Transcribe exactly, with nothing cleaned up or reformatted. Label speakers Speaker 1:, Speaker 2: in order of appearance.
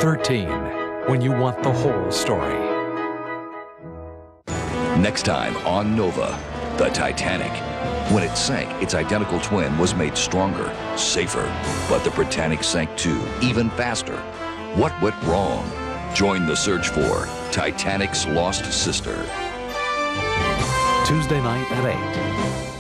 Speaker 1: thirteen, when you want the whole story.
Speaker 2: Next time on Nova, the Titanic. When it sank, its identical twin was made stronger, safer, but the Britannic sank too, even faster. What went wrong? Join the search for Titanic's Lost Sister.
Speaker 1: Tuesday night at eight.